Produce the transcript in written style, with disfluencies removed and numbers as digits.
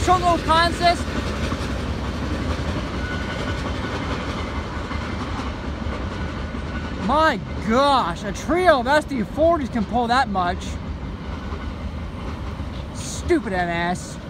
short little contests. My gosh, a trio of SD40s can pull that much. Stupid MS.